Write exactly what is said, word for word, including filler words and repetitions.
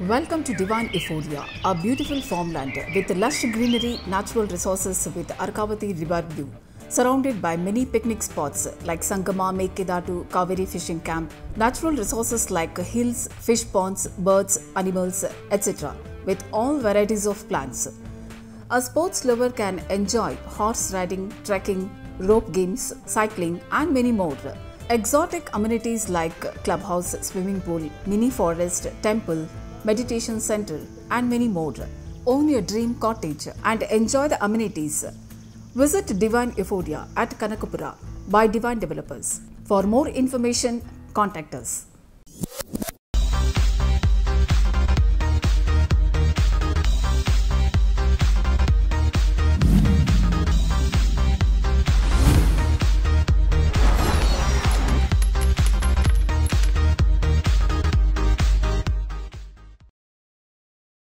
Welcome to Divine Euphoria, a beautiful farmland with lush greenery, natural resources with Arkavati river view, surrounded by many picnic spots like Sangama, Mekkedatu, Kaveri fishing camp, natural resources like hills, fish ponds, birds, animals, et cetera, with all varieties of plants. A sports lover can enjoy horse riding, trekking, rope games, cycling, and many more. Exotic amenities like clubhouse, swimming pool, mini forest, temple, meditation center, and many more. Own your dream cottage and enjoy the amenities. Visit Divine Euphoria at Kanakapura by Divine Developers. For more information, contact us.